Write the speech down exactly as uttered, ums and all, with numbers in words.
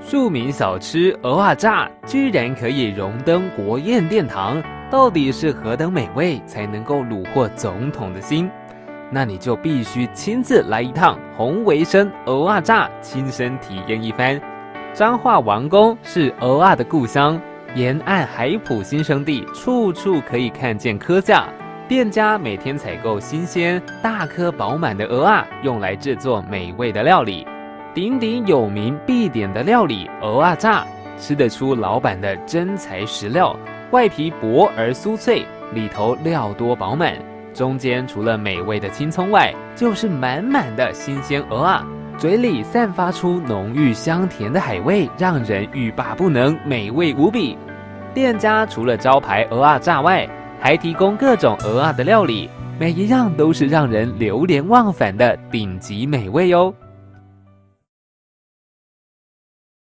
庶民小吃蚵仔炸居然可以荣登国宴殿堂，到底是何等美味才能够虏获总统的心？那你就必须亲自来一趟洪维生蚵仔炸，亲身体验一番。彰化王宫是蚵仔的故乡，沿岸海埔新生地，处处可以看见蚵架。店家每天采购新鲜、大颗饱满的蚵仔，用来制作美味的料理。鼎鼎有名必点的料理蚵仔炸，吃得出老板的真材实料。外皮薄而酥脆，里头料多饱满，中间除了美味的青葱外，就是满满的新鲜蚵仔，嘴里散发出浓郁香甜的海味，让人欲罢不能，美味无比。店家除了招牌蚵仔炸外，还提供各种蚵仔的料理，每一样都是让人流连忘返的顶级美味哦。